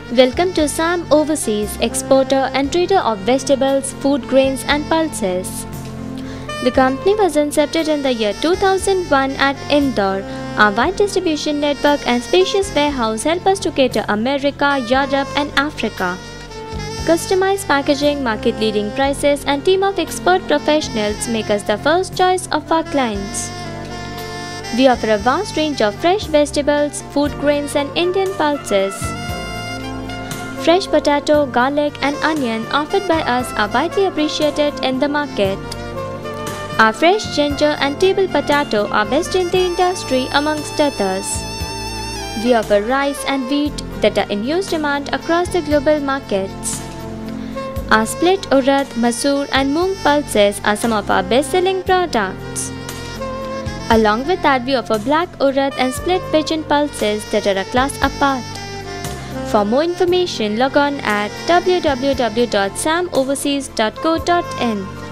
Welcome to Sam Overseas, exporter and trader of vegetables, food grains and pulses. The company was incepted in the year 2001 at Indore. Our wide distribution network and spacious warehouse help us to cater America, Europe and Africa. Customized packaging, market-leading prices and team of expert professionals make us the first choice of our clients. We offer a vast range of fresh vegetables, food grains and Indian pulses. Fresh potato, garlic and onion offered by us are widely appreciated in the market. Our fresh ginger and table potato are best in the industry amongst others. We offer rice and wheat that are in huge demand across the global markets. Our split urad, masoor and moong pulses are some of our best-selling products. Along with that, we offer black urad and split pigeon pulses that are a class apart. For more information, log on at www.samoverseas.co.in.